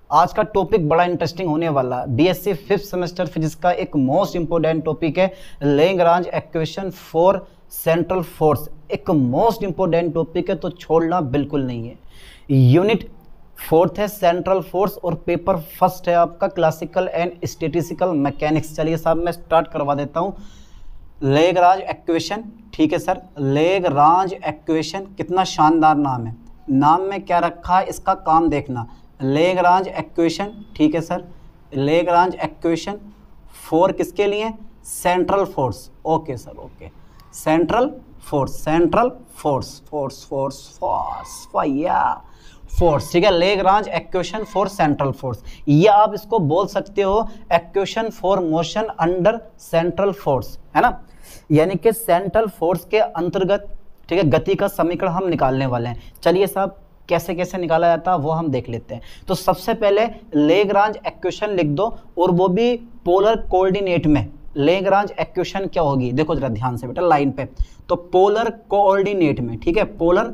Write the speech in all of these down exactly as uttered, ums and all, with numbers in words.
आज का टॉपिक बड़ा इंटरेस्टिंग होने वाला है। बीएससी फिफ्थ सेमेस्टर फिजिक्स का एक मोस्ट इंपोर्टेंट टॉपिक है Lagrange equation for central force. एक मोस्ट इंपोर्टेंट टॉपिक है, तो छोड़ना बिल्कुल नहीं है। यूनिट फोर्थ है सेंट्रल फोर्स और पेपर फर्स्ट है आपका क्लासिकल एंड स्टैटिस्टिकल मैकेनिक्स। चलिए साहब मैं स्टार्ट करवा देता हूँ। लैग्रांज इक्वेशन, ठीक है सर, लैग्रांज इक्वेशन कितना शानदार नाम है। नाम में क्या रखा है इसका काम देखना। लैग्रांज इक्वेशन, ठीक है सर, लैग्रांज इक्वेशन फॉर किसके लिए? Central force. Okay sir, okay, central force, central force, force force force फाया फोर्स, ठीक है। Lagrange equation for central force, या आप इसको बोल सकते हो equation for motion under central force, है ना। यानी कि सेंट्रल फोर्स के अंतर्गत, ठीक है, गति का समीकरण हम निकालने वाले हैं। चलिए साहब कैसे कैसे निकाला जाता है वो हम देख लेते हैं। तो सबसे पहले लैग्रांज इक्वेशन लिख दो, और वो भी पोलर कोऑर्डिनेट में। लैग्रांज इक्वेशन क्या होगी, देखो जरा ध्यान से बेटा लाइन पे। तो पोलर कोऑर्डिनेट में, ठीक है, पोलर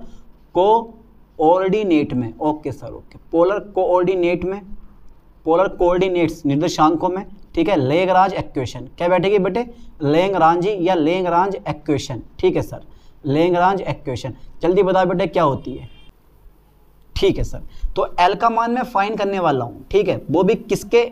कोऑर्डिनेट में, okay sir, okay, polar coordinate में, पोलर कोऑर्डिनेट्स निर्देशांकों में, ठीक है। लैग्रांज इक्वेशन क्या बैठेगी बेटे? लैग्रांजी या लैग्रांज इक्वेशन, ठीक है सर, लैग्रांज इक्वेशन। जल्दी बता बेटे क्या होती है, ठीक है सर। तो एल का मान मैं फाइंड करने वाला हूँ, ठीक है, वो भी किसके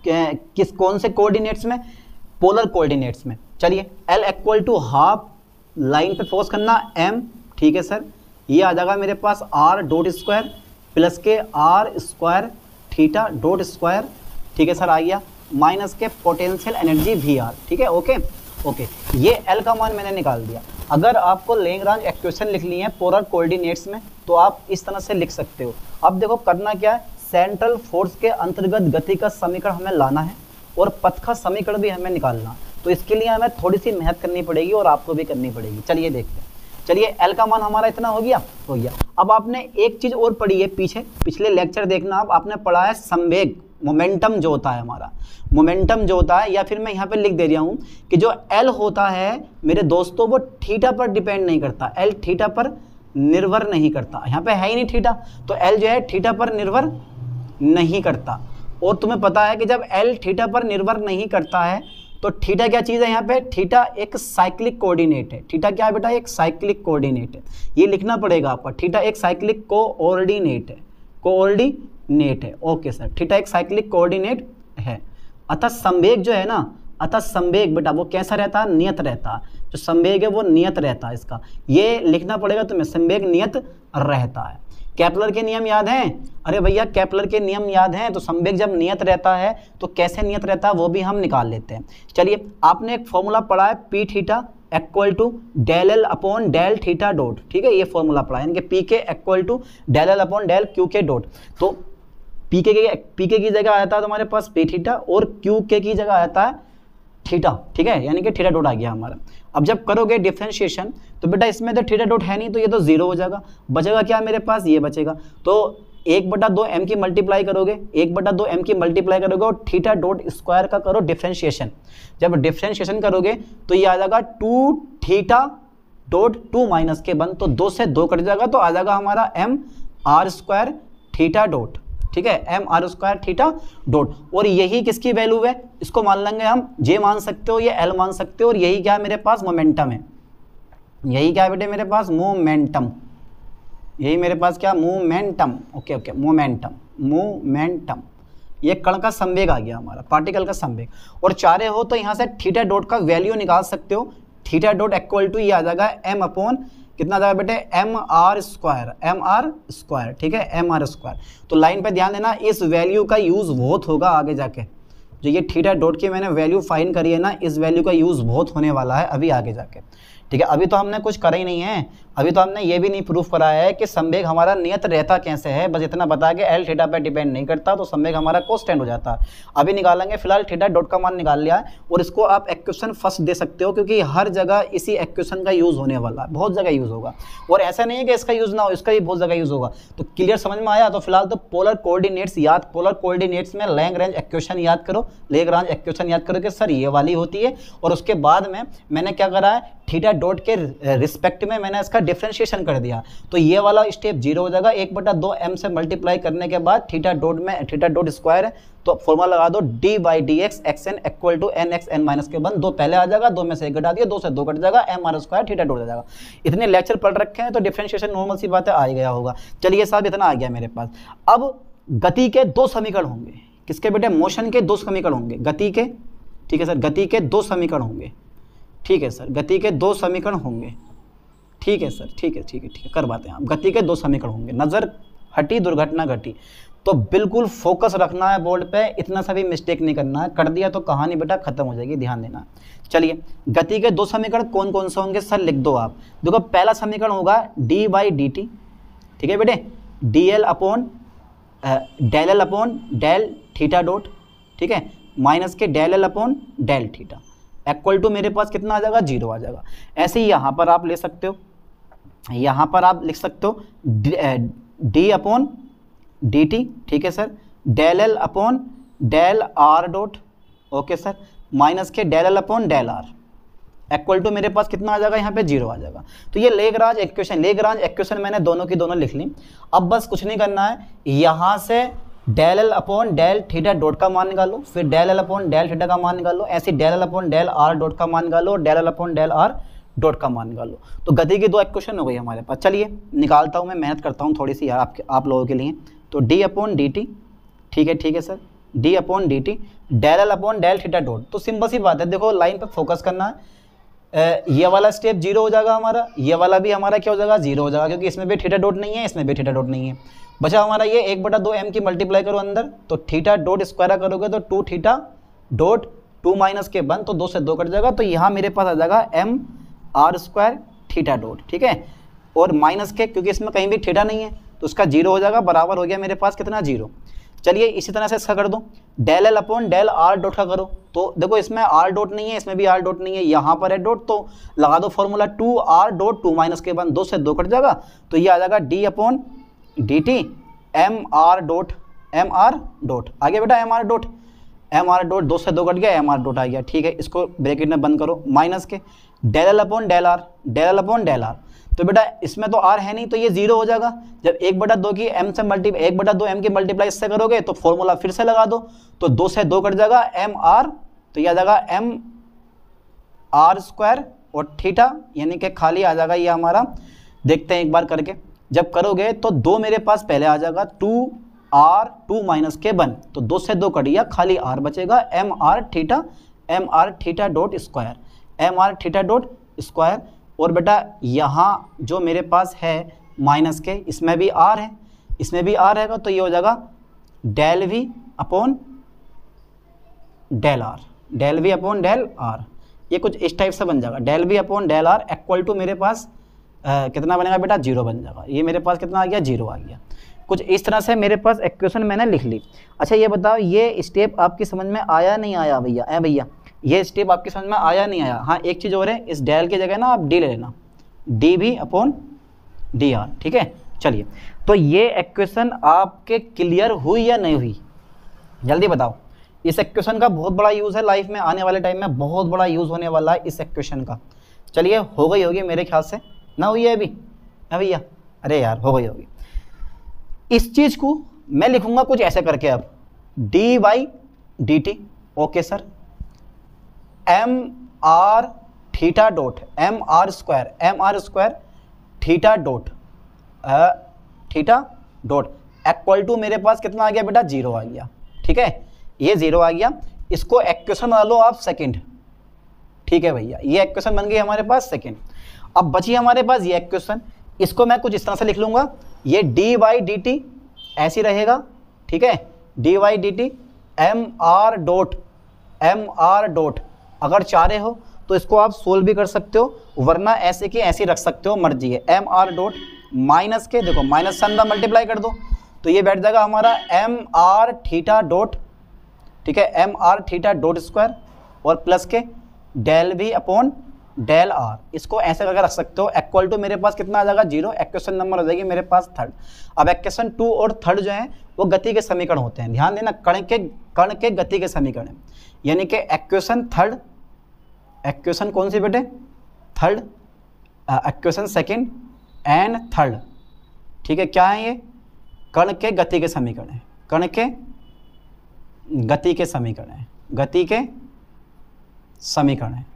किस कौन से कोऑर्डिनेट्स में? पोलर कोऑर्डिनेट्स में। चलिए L equal to half, line पे फोर्स करना एम, ठीक है सर। ये आ जाएगा मेरे पास आर डॉट स्क्वायर प्लस के R square theta dot square, ठीक है सर, आ गया, माइनस के पोटेंशियल एनर्जी वी आर, ठीक है, ओके ओके। ये एल का मान मैंने निकाल दिया। अगर आपको लैग्रांज इक्वेशन लिखनी है पोलर कोऑर्डिनेट्स में तो आप इस तरह से लिख सकते हो। अब देखो करना क्या है, सेंट्रल फोर्स के अंतर्गत गति का समीकरण हमें लाना है और पथ का समीकरण भी हमें निकालना। तो इसके लिए हमें थोड़ी सी मेहनत करनी पड़ेगी और आपको भी करनी पड़ेगी। चलिए देखते हैं। चलिए एल का मान हमारा इतना हो गया, हो गया। अब आपने एक चीज और पढ़ी है पीछे, पिछले लेक्चर देखना आप, आपने पढ़ा है संवेग, मोमेंटम जो होता है हमारा, मोमेंटम जो होता है, या फिर मैं यहाँ पे लिख दे रहा हूँ कि जो एल होता है मेरे दोस्तों वो थीटा पर डिपेंड नहीं करता, एल थीटा पर निर्भर नहीं करता। यहाँ पे है ही नहीं थीटा, तो एल जो है थीटा पर निर्भर नहीं करता। और तुम्हें पता है कि जब एल थीटा पर निर्भर नहीं करता है तो थीटा क्या चीज़ है यहाँ पे? थीटा एक साइक्लिक कोऑर्डिनेट है। थीटा क्या है बेटा? एक साइक्लिक कोऑर्डिनेट है, ये लिखना पड़ेगा आपका। थीटा एक साइक्लिक कोऑर्डिनेट है, कोऑर्डिनेट है, ओके सर, थीटा एक साइक्लिक कोऑर्डिनेट है। अतः संवेग जो है ना, अतः संवेग बेटा वो कैसा रहता है? नियत रहता है। जो संवेग है वो नियत रहता है, इसका ये लिखना पड़ेगा तुम्हें, संवेग नियत रहता है। केपलर के नियम याद हैं? अरे भैया केपलर के नियम याद हैं। तो संवेग जब नियत रहता है तो कैसे नियत रहता है वो भी हम निकाल लेते हैं। चलिए आपने एक फॉर्मूला पढ़ा है P theta equal to del L upon del theta dot, ठीक है, ये फॉर्मूला पढ़ा है, यानी कि P K equal to del L upon del Q K dot. तो पी के के पी के की जगह आता है तुम्हारे पास पी थीटा और क्यू के की जगह आता है थीटा, ठीक है, यानी कि थीटा डॉट आ गया हमारा। अब जब करोगे डिफरेंशिएशन तो बेटा इसमें तो थीटा डॉट है नहीं, तो ये तो जीरो हो जाएगा, बचेगा क्या मेरे पास? ये बचेगा। तो एक बटा दो एम की मल्टीप्लाई करोगे, एक बटा दो एम की मल्टीप्लाई करोगे और थीटा डॉट स्क्वायर का करो डिफरेंशिएशन। जब डिफरेंशिएशन करोगे तो ये आ जाएगा two theta dot two minus के वन, तो दो से दो कट जाएगा, तो आ जाएगा हमारा M R square theta dot, ठीक है, M R square theta dot. और यही किसकी वैल्यू है? इसको मान लेंगे हम, जे मान सकते हो या एल मान सकते हो, और यही क्या है मेरे पास? मोमेंटम है। यही क्या है बेटे मेरे पास? मोमेंटम। यही मेरे पास क्या? Momentum, okay okay, momentum, momentum. ये कण का संवेग आ गया हमारा, पार्टिकल का संवेग। और चाहे हो तो यहाँ से थीटा डॉट का वैल्यू निकाल सकते हो। थीटा डॉट इक्वल टू ये आ जाएगा एम अपॉन कितना आ जाएगा बेटे? M R square, M R square, ठीक है, एम आर स्क्वायर। तो लाइन पे ध्यान देना, इस वैल्यू का यूज बहुत होगा आगे जाके। जो ये थीटा डॉट की मैंने वैल्यू फाइंड करी है ना, इस वैल्यू का यूज बहुत होने वाला है अभी आगे जाके, ठीक है। अभी तो हमने कुछ करा ही नहीं है, अभी तो हमने ये भी नहीं प्रूफ कराया है कि संवेग हमारा नियत रहता कैसे है, बस इतना बता के एल थीटा पे डिपेंड नहीं करता, तो संवेग हमारा कांस्टेंट हो जाता है। अभी निकालेंगे, फिलहाल थीटा डॉट का मान निकाल लिया है, और इसको आप इक्वेशन फर्स्ट दे सकते हो क्योंकि हर जगह इसी इक्वेशन का यूज होने वाला है, बहुत जगह यूज होगा। और ऐसा नहीं है कि इसका यूज ना हो, इसका भी बहुत जगह यूज होगा। तो क्लियर समझ में आया? तो फिलहाल तो पोलर कोऑर्डिनेट्स याद, पोलर कोऑर्डिनेट्स में लैग्रांज इक्वेशन याद करो, लैग्रांज इक्वेशन याद करो कि सर ये वाली होती है। और उसके बाद में मैंने क्या करा है, थीटा डॉट के रिस्पेक्ट में मैंने इसका डिफ्रेंशिएशन कर दिया तो ये वाला स्टेप जीरो हो जाएगा। एक बटा दो एम से मल्टीप्लाई करने के बाद थीटा डॉट में थीटा डॉट स्क्वायर है तो फॉर्मूला लगा दो D by D X X N equal to N X N minus के वन, दो पहले आ जाएगा, दो में से एक घटा दिया, दो से दो कट जाएगा, M R square theta dot आ जाएगा। इतने लेक्चर पढ़ रखे हैं तो डिफ्रेंशिएशन नॉर्मल सी बात है आ ही गया होगा। चलिए साहब इतना आ गया मेरे पास। अब गति के दो समीकरण होंगे, किसके बेटे, मोशन के दो समीकरण होंगे, गति के, ठीक है सर, गति के दो समीकरण होंगे, ठीक है सर, गति के दो समीकरण होंगे, ठीक है सर, ठीक है ठीक है ठीक है करवाते हैं आप। गति के दो समीकरण होंगे, नज़र हटी दुर्घटना घटी, तो बिल्कुल फोकस रखना है बोर्ड पे, इतना सा भी मिस्टेक नहीं करना है, कर दिया तो कहानी बेटा खत्म हो जाएगी, ध्यान देना। चलिए गति के दो समीकरण कौन कौन से होंगे सर, लिख दो आप। देखो पहला समीकरण होगा डी बाई डी टी, ठीक है बेटे, D L upon del L upon del theta dot, ठीक है, माइनस के del L upon del theta equal to मेरे पास कितना आ जाएगा, जीरो आ जाएगा। ऐसे ही यहाँ पर आप ले सकते हो, यहाँ पर आप लिख सकते हो डी अपॉन डी टी, ठीक है sir, del L upon del R dot, okay sir, minus के del L upon del R equal to मेरे पास कितना आ जाएगा, यहाँ पे जीरो आ जाएगा। तो ये लेग्रांज इक्वेशन, लेग्रांज इक्वेशन मैंने दोनों की दोनों लिख ली। अब बस कुछ नहीं करना है, यहाँ से del L upon del theta dot का मान निकालो, फिर del L upon del theta का मान निकालो, ऐसे del L upon del R dot का मान निकालो, del L upon del R dot का मान निकालो। तो गति की दो इक्वेशन हो गई हमारे पास। चलिए निकालता हूँ मैं, मेहनत करता हूँ थोड़ी सी यार आपके आप लोगों के लिए। तो डी अपॉन डी टी, ठीक है ठीक है sir, D upon D T, del L upon del theta dot. तो सिंपल सी बात है, देखो लाइन पे फोकस करना है। ये वाला स्टेप जीरो हो जाएगा हमारा, ये वाला भी हमारा क्या हो जाएगा, जीरो हो जाएगा, क्योंकि इसमें भी थीटा डॉट नहीं है, इसमें भी थीटा डॉट नहीं है। बचा हमारा ये एक बटा दो एम की मल्टीप्लाई करो अंदर, तो थीटा डॉट स्क्वायर करोगे तो two theta dot two minus के वन, तो दो से दो कट जाएगा, तो यहाँ मेरे पास आ जाएगा M R square theta dot, ठीक है, और माइनस के, क्योंकि इसमें कहीं भी थीटा नहीं है तो उसका जीरो हो जाएगा, बराबर हो गया मेरे पास कितना, जीरो। चलिए इसी तरह से इसका कर दो, del L upon del R dot का करो, तो देखो इसमें आर डॉट नहीं है, इसमें भी आर डॉट नहीं है, यहाँ पर है डॉट, तो लगा दो formula two R dot two minus के वन, दो से दो कट जाएगा, तो ये आ जाएगा D upon D T M R dot, M R dot आ गया बेटा, M R dot, M R dot, दो से दो कट गया, एम आर डॉट आ गया, ठीक है। इसको ब्रैकेट में बंद करो, माइनस के del L upon del R, del L upon del R, तो बेटा इसमें तो आर है नहीं, तो ये जीरो हो जाएगा। जब एक बटा दो की एम से मल्टी एक बटा दो एम की मल्टीप्लाई इससे करोगे तो फॉर्मूला फिर से लगा दो, तो दो से दो कट जाएगा, एम आर, तो ये आ जाएगा एम आर स्क्वायर और थीटा, यानी कि खाली आ जाएगा ये हमारा, देखते हैं एक बार करके, जब करोगे तो दो मेरे पास पहले आ जाएगा, टू आर टू माइनस के वन, तो दो से दो कट गया, खाली आर बचेगा, M R theta, M R theta dot square, M R theta dot square. और बेटा यहाँ जो मेरे पास है माइनस के, इसमें भी आर है, इसमें भी आर रहेगा, तो ये हो जाएगा del V upon del R, del V upon del R, ये कुछ इस टाइप से बन जाएगा, del V upon del R equal to मेरे पास आ, कितना बनेगा बेटा, जीरो बन जाएगा। ये मेरे पास कितना आ गया, जीरो आ गया। कुछ इस तरह से मेरे पास इक्वेशन मैंने लिख ली। अच्छा ये बताओ, ये स्टेप आपकी समझ में आया नहीं आया भैया, ए भैया ये स्टेप आपकी समझ में आया नहीं आया। हाँ एक चीज़ और है, इस डेल की जगह ना आप डी ले लेना, डी भी अपॉन डी आर, ठीक है। चलिए तो ये इक्वेशन आपके क्लियर हुई या नहीं हुई, जल्दी बताओ। इस इक्वेशन का बहुत बड़ा यूज़ है लाइफ में, आने वाले टाइम में बहुत बड़ा यूज़ होने वाला है इस इक्वेशन का। चलिए हो गई होगी मेरे ख्याल से, ना हुई है अभी, है भैया, अरे यार हो गई होगी। इस चीज़ को मैं लिखूंगा कुछ ऐसे करके, अब D by D T, okay sir, M R theta dot, M R square, M R square theta dot, theta dot equal to मेरे पास कितना आ गया बेटा, जीरो आ गया, ठीक है, ये जीरो आ गया। इसको इक्वेशन बना लो आप सेकंड, ठीक है भैया, ये इक्वेशन बन गई हमारे पास सेकंड। अब बची हमारे पास ये इक्वेशन, इसको मैं कुछ इस तरह से लिख लूंगा, ये डी वाई डी टी ऐसी रहेगा, ठीक है, D Y D T M R dot, M R dot, अगर चाह रहे हो तो इसको आप सोल्व भी कर सकते हो, वरना ऐसे की ऐसे रख सकते हो, मर्जी है। एम आर डॉट माइनस के, देखो माइनस से अंदर मल्टीप्लाई कर दो तो ये बैठ जाएगा हमारा एम आर थीटा डॉट, ठीक है, M R theta dot square, और प्लस के del V upon del R, इसको ऐसे करके रख सकते हो, इक्वल टू मेरे पास कितना आ जाएगा, जीरो। इक्वेशन नंबर हो जाएगी मेरे पास थर्ड। अब इक्वेशन टू और थर्ड जो है वो गति के समीकरण होते हैं, ध्यान देना, कण के कण के गति के समीकरण, यानी कि इक्वेशन थर्ड, इक्वेशन कौन सी बेटे, third, equation second and third, ठीक है। क्या है ये? कण के गति के समीकरण है, कण के गति के समीकरण है, गति के समीकरण है,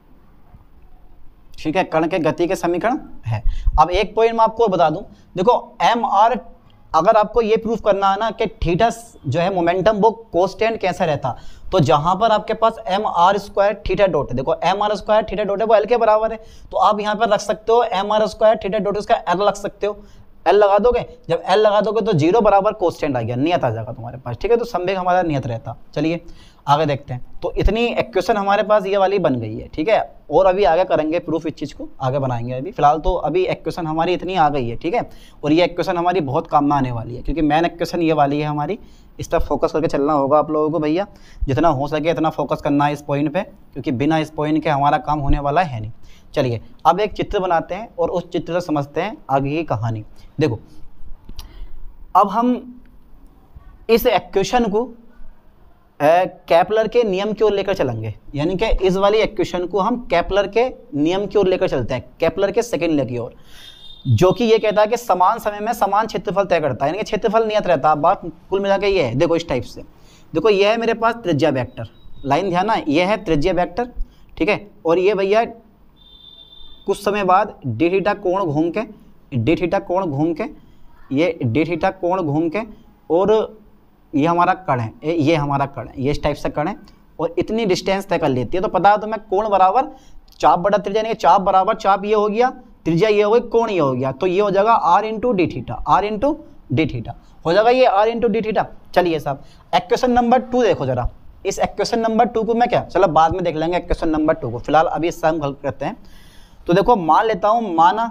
ठीक है। कण के गति के समीकरण है। अब एक पॉइंट मैं आपको बता दूं, देखो एम आर, अगर आपको ये प्रूफ करना है ना कि थीटा जो है मोमेंटम वो कांस्टेंट कैसा रहता, तो जहां पर आपके पास M R square theta dot है, देखो M R square theta dot है वो एल के बराबर है, तो आप यहां पर रख सकते हो M R square theta dot, इसका एल रख सकते हो, एल लगा दोगे, जब एल लगा दोगे तो जीरो बराबर कांस्टेंट आ गया, नियत आ जाएगा तुम्हारे पास, ठीक है। तो संवेग हमारा नियत रहता। चलिए आगे देखते हैं। तो इतनी इक्वेशन हमारे पास ये वाली बन गई है, ठीक है। और अभी आगे करेंगे प्रूफ, इस चीज़ को आगे बनाएंगे। अभी फिलहाल तो अभी इक्वेशन हमारी इतनी आ गई है, ठीक है। और ये इक्वेशन हमारी बहुत काम में आने वाली है, क्योंकि मेन इक्वेशन ये वाली है हमारी। इस तरफ फोकस करके चलना होगा आप लोगों को भैया, जितना हो सके इतना फोकस करना है इस पॉइंट पे, क्योंकि बिना इस पॉइंट के हमारा काम होने वाला है नहीं। चलिए अब एक चित्र बनाते हैं और उस चित्र से समझते हैं आगे की कहानी। देखो अब हम इस इक्वेशन को केपलर के नियम की ओर लेकर चलेंगे, यानी कि इस वाली इक्वेशन को हम केपलर के नियम की ओर लेकर चलते हैं, केपलर के सेकंड लॉ की ओर, जो कि ये कहता है कि समान समय में समान क्षेत्रफल तय करता है, यानी कि क्षेत्रफल नियत रहता है। बात कुल मिला के ये है, देखो इस टाइप से, देखो ये है मेरे पास त्रिज्या वेक्टर, लाइन ध्यान ना, ये है त्रिज्या वेक्टर, ठीक है। और ये भैया कुछ समय बाद डी थीटा कोण घूम के, डी थीटा कोण घूम के, ये डी थीटा कोण घूम के, और ये हमारा कण है, ये हमारा कण है, ये इस टाइप से कण है, और इतनी डिस्टेंस तय कर लेती है। तो पता है तुम्हें कोण बराबर चाप बटा त्रिज्या, यानी कि चाप बराबर चाप ये हो गया, त्रिज्या ये हो गई, कोण ये हो गया, तो ये हो जाएगा R into D theta, R into D theta हो जाएगा ये आर इंटू डी थीटा। चलिए साहब इक्वेशन नंबर टू देखो जरा, इस इक्वेशन नंबर टू को मैं क्या, चलो बाद में देख लेंगे इक्वेशन नंबर टू को, फिलहाल अभी इससे हम हल करते हैं। तो देखो मान लेता हूँ, माना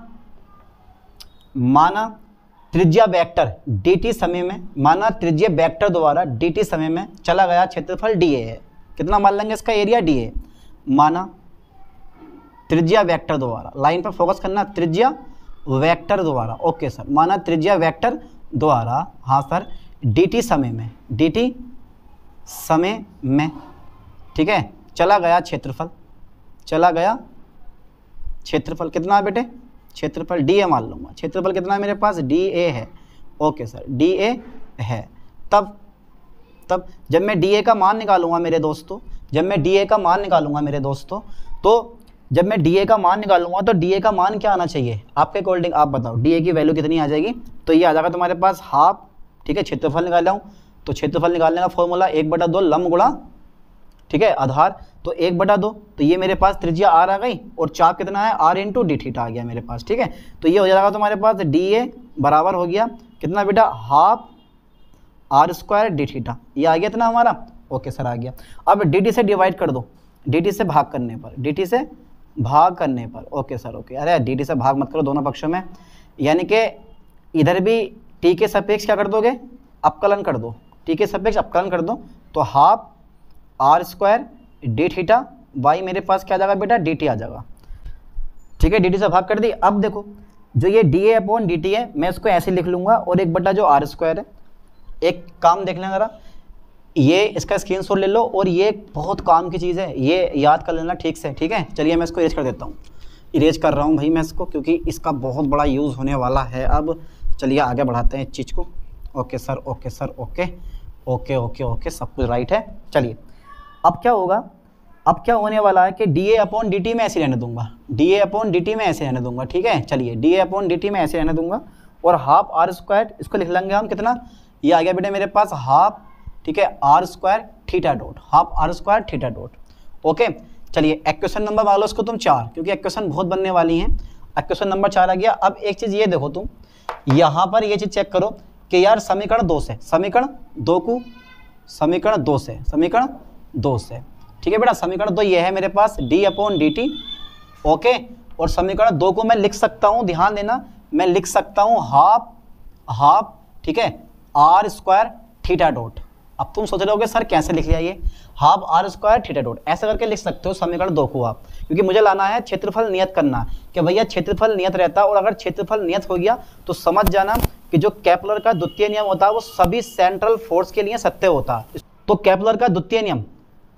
माना त्रिज्या वेक्टर dt समय में, माना त्रिज्या वेक्टर द्वारा dt समय में चला गया क्षेत्रफल dA है। कितना मान लेंगे इसका एरिया dA, माना त्रिज्या वेक्टर द्वारा, लाइन पर फोकस करना, त्रिज्या वेक्टर द्वारा, ओके सर, माना त्रिज्या वेक्टर द्वारा, हाँ सर, dt समय में, dt समय में, ठीक है, चला गया क्षेत्रफल, चला गया क्षेत्रफल कितना है बेटे, क्षेत्रफल डी ए मान लूंगा, क्षेत्रफल कितना है मेरे पास, डी ए है, ओके सर, डी ए है। तब तब जब मैं डी ए का मान निकालूंगा मेरे दोस्तों, जब मैं डी ए का मान निकालूंगा मेरे दोस्तों, तो जब मैं डी ए का मान निकालूंगा तो डी ए का मान क्या आना चाहिए आपके अकॉर्डिंग, आप बताओ डी ए की वैल्यू कितनी आ जाएगी। तो ये आ जाएगा तुम्हारे पास हाफ, ठीक है, क्षेत्रफल निकाला हूँ, तो क्षेत्रफल निकालने का फॉर्मूला एक बटा दो लंब गुणा, ठीक है, आधार, तो एक बटा दो, तो ये मेरे पास त्रिज्या आर आ गई, और चाप कितना है, आर इंटू डी थीटा आ गया मेरे पास, ठीक है। तो ये हो जाएगा तुम्हारे पास डी ए बराबर हो गया कितना बेटा, half R square D theta, ये आ गया इतना हमारा, ओके सर आ गया। अब डी टी से डिवाइड कर दो, डी टी से भाग करने पर, डी टी से भाग करने पर, ओके सर ओके, अरे डी टी से भाग मत करो दोनों पक्षों में, यानी कि इधर भी टी के सापेक्ष क्या कर दोगे, अपकलन कर दो, टी के सापेक्ष अपकलन कर दो, तो half R square D theta by मेरे पास क्या आ जाएगा बेटा, डी टी आ जाएगा, ठीक है, डी टी से भाग कर दी। अब देखो जो ये D A upon D T है, मैं इसको ऐसे लिख लूँगा, और एक बटा जो आर स्क्वायर है, एक काम देख लें ज़रा, ये इसका स्क्रीनशॉट ले लो, और ये बहुत काम की चीज़ है, ये याद कर लेना ठीक से, ठीक है। चलिए मैं इसको इरेज कर देता हूँ, इरेज कर रहा हूँ भाई मैं इसको, क्योंकि इसका बहुत बड़ा यूज़ होने वाला है। अब चलिए आगे बढ़ाते हैं इस चीज़ को, okay sir okay sir okay okay okay okay सब कुछ राइट है। चलिए अब क्या होगा, अब क्या होने वाला है कि D A upon D T में ऐसे रहने दूंगा, D A upon D T में ऐसे रहने दूंगा, ठीक है। चलिए D A upon D T में ऐसे रहने दूंगा, और हाफ आर स्क्वायर इसको लिख लेंगे हम कितना, ये आ गया बेटे मेरे पास हाफ, ठीक है, R square theta dot, half R square theta dot, okay. चलिए इक्वेशन नंबर मान लो इसको तुम चार, क्योंकि इक्वेशन बहुत बनने वाली हैं, इक्वेशन नंबर चार आ गया। अब एक चीज़ ये देखो तुम, यहाँ पर ये चीज़ चेक करो कि यार समीकरण दो से, समीकरण दो को, समीकरण दो से, समीकरण दो से, ठीक है बेटा, समीकरण दो ये है मेरे पास D upon D T, okay. और समीकरण दो को मैं लिख सकता हूँ, ध्यान देना, मैं लिख सकता हूँ हाफ हाफ, ठीक है, आर स्क्वायर थीटा डॉट। अब तुम सोच रहे होगे सर कैसे लिख लिया ये, half R square theta dot, ऐसे करके लिख सकते हो समीकरण दो को आप, क्योंकि मुझे लाना है क्षेत्रफल नियत करना, कि भैया क्षेत्रफल नियत रहता है, और अगर क्षेत्रफल नियत हो गया तो समझ जाना कि जो केपलर का द्वितीय नियम होता है वो सभी सेंट्रल फोर्स के लिए सत्य होता है। तो केपलर का द्वितीय नियम,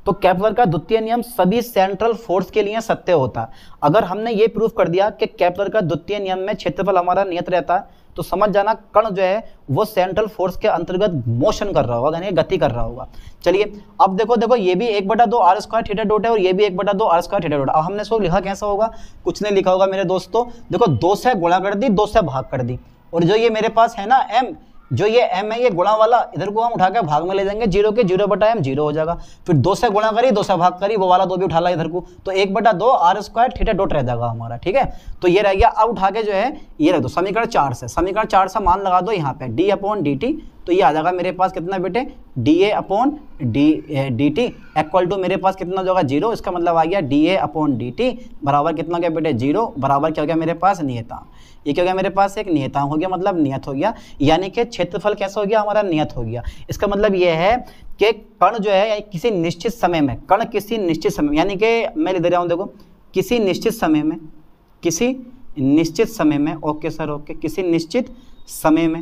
तो केपलर का द्वितीय नियम सभी सेंट्रल फोर्स के लिए सत्य होता है। अगर हमने ये प्रूफ कर दिया कि केपलर का द्वितीय नियम में क्षेत्रफल हमारा नियत रहता है, तो समझ जाना कण जो है वो सेंट्रल फोर्स के अंतर्गत मोशन कर रहा होगा, यानी गति कर रहा होगा। चलिए अब देखो देखो ये भी एक बटा दो आर स्क्वायर थीटा डॉट है और ये भी एक बटा दो आर स्क्वायर थीटा डॉट। अब हमने इसको लिखा कैसा होगा, कुछ नहीं लिखा होगा मेरे दोस्तों। देखो दो से गुणा कर दी, दो से भाग कर दी, और जो ये मेरे पास है ना एम, जो ये m है ये गुणा वाला इधर को हम उठा के भाग में ले जाएंगे, जीरो के जीरो बटा एम जीरो हो जाएगा। फिर दो से गुणा करी, दो से भाग करी, वो वाला दो भी उठा ला इधर को, तो एक बटा दो आर स्क्वायर थीटा डॉट रह जाएगा हमारा। ठीक है, तो ये रह गया। अब उठा के जो है ये रख दो समीकरण चार से, समीकरण चार से मान लगा दो यहाँ पे डी अपॉन डी टी, तो ये आ जाएगा मेरे पास कितना बेटे D A upon D D T equal to मेरे पास कितना जो होगा जीरो। इसका मतलब आ गया D A upon D T बराबर कितना गया बेटे जीरो, बराबर क्या हो गया मेरे पास नियतांक। ये क्या हो गया मेरे पास एक नियतांक हो गया, मतलब नियत हो गया, यानी कि क्षेत्रफल कैसा हो गया हमारा नियत हो गया। इसका मतलब ये है कि कण जो है यानी किसी निश्चित समय में, कण किसी निश्चित समय, यानी कि मैं लिख दे रहा हूँ देखो किसी निश्चित समय में, किसी निश्चित समय में, ओके सर ओके, किसी निश्चित समय में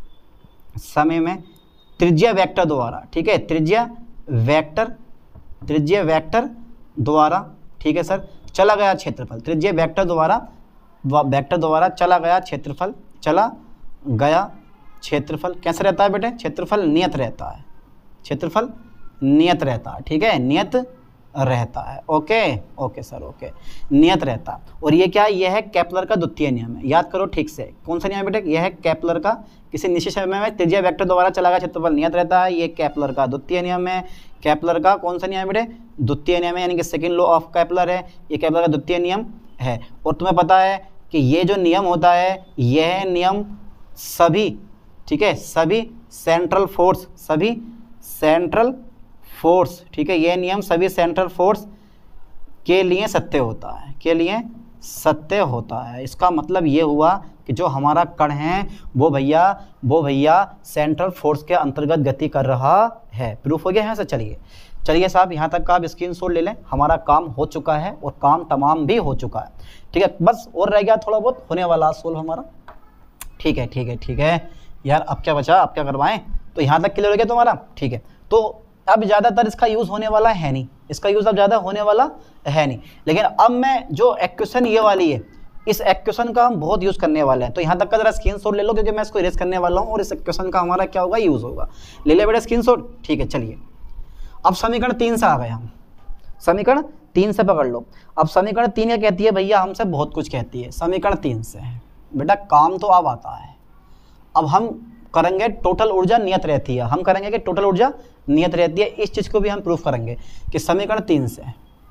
समय में त्रिज्या वेक्टर द्वारा, ठीक है, त्रिज्या वेक्टर त्रिज्या वेक्टर द्वारा, ठीक है सर, चला गया क्षेत्रफल, त्रिज्या वेक्टर द्वारा वेक्टर द्वारा चला गया क्षेत्रफल, चला गया क्षेत्रफल कैसे रहता है बेटे, क्षेत्रफल नियत रहता है, क्षेत्रफल नियत रहता है, ठीक है, नियत रहता है। ओके ओके सर ओके, नियत रहता है। और ये क्या है, ये है केपलर का द्वितीय नियम है, याद करो ठीक से, कौन सा नियम है बेटे, यह है केपलर का किसी निश्चित समय में त्रिज्या वेक्टर द्वारा चला गया क्षेत्रफल नियत रहता है। ये केपलर का द्वितीय नियम है। केपलर का कौन सा नियम है बेटे, द्वितीय नियम है, यानी कि सेकंड लॉ ऑफ केपलर है, ये केपलर का द्वितीय नियम है। और तुम्हें पता है कि ये जो नियम होता है यह नियम सभी, ठीक है, सभी सेंट्रल फोर्स, सभी सेंट्रल फोर्स, ठीक है, यह नियम सभी सेंट्रल फोर्स के लिए सत्य होता है, के लिए सत्य होता है। इसका मतलब ये हुआ कि जो हमारा कण है वो भैया वो भैया सेंट्रल फोर्स के अंतर्गत गति कर रहा है। प्रूफ हो गया यहाँ से। चलिए चलिए साहब यहाँ तक का आप स्क्रीनशॉट ले लें, हमारा काम हो चुका है और काम तमाम भी हो चुका है, ठीक है, बस और रह गया थोड़ा बहुत होने वाला सोल्व हमारा। ठीक है ठीक है ठीक है यार, अब क्या बचा, अब क्या करवाएं, तो यहाँ तक क्लियर हो गया तुम्हारा, ठीक है। तो अब ज़्यादातर इसका यूज़ होने वाला है नहीं, इसका यूज़ अब ज़्यादा होने वाला है नहीं, लेकिन अब मैं जो इक्वेशन ये वाली है, इस इक्वेशन का हम बहुत यूज़ करने वाले हैं। तो यहाँ तक का जरा स्क्रीनशॉट ले लो, क्योंकि मैं इसको इरेज करने वाला हूँ और इस इक्वेशन का हमारा क्या होगा, यूज़ होगा। ले ले बेटा स्क्रीनशॉट, ठीक है। चलिए अब समीकरण तीन से आ गए हम, समीकरण तीन से पकड़ लो। अब समीकरण तीन क्या कहती है भैया, हमसे बहुत कुछ कहती है। समीकरण तीन से बेटा काम तो अब आता है, अब हम करेंगे टोटल ऊर्जा नियत रहती है, हम करेंगे कि टोटल ऊर्जा नियत रहती है, इस चीज़ को भी हम प्रूफ करेंगे कि समीकरण तीन से,